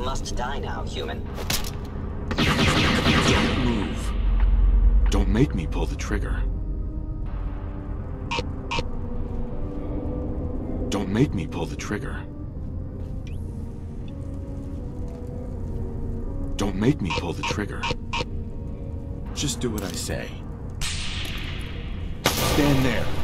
must die now, human. Don't move. Don't make me pull the trigger. Don't make me pull the trigger. Don't make me pull the trigger. Just do what I say. Stand there.